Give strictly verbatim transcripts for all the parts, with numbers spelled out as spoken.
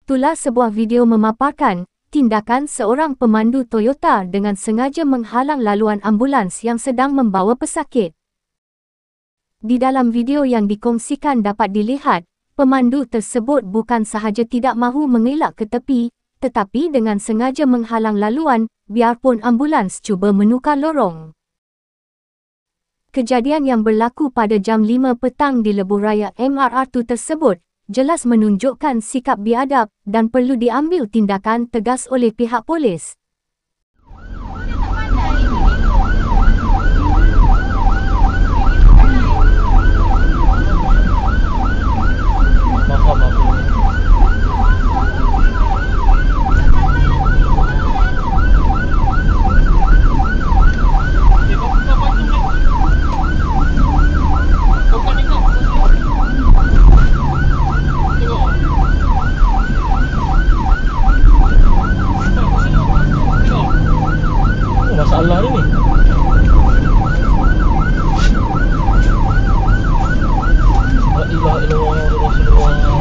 Itulah sebuah video memaparkan tindakan seorang pemandu Toyota dengan sengaja menghalang laluan ambulans yang sedang membawa pesakit. Di dalam video yang dikongsikan dapat dilihat, pemandu tersebut bukan sahaja tidak mahu mengelak ke tepi, tetapi dengan sengaja menghalang laluan, biarpun ambulans cuba menukar lorong. Kejadian yang berlaku pada jam lima petang di lebuhraya M R R dua tersebut jelas menunjukkan sikap biadab dan perlu diambil tindakan tegas oleh pihak polis. Masalah ni ni. La ilaha illallah Rasulullah.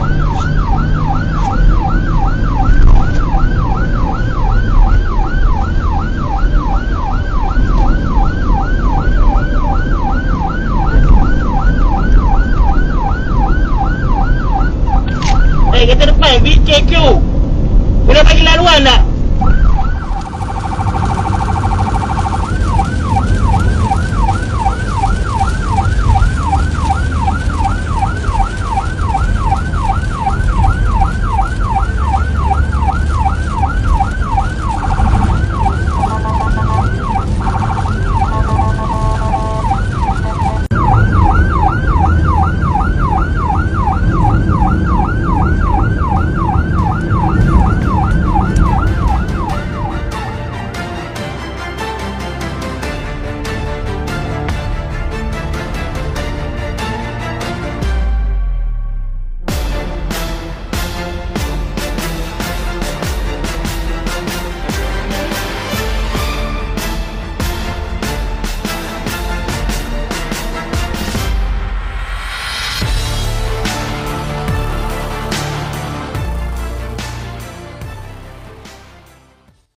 Eh, kita depan B K Q. Boleh bagi laluan tak?